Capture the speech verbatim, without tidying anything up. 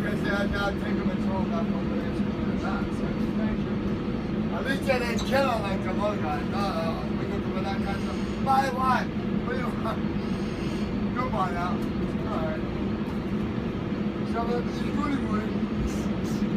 because they're not taking control of that population or not. So, thank you. At least they didn't kill her like the other guy. No, no, we looking for that kind of stuff. Bye, what? What do you want? Goodbye now. Alright. So, it's good, good.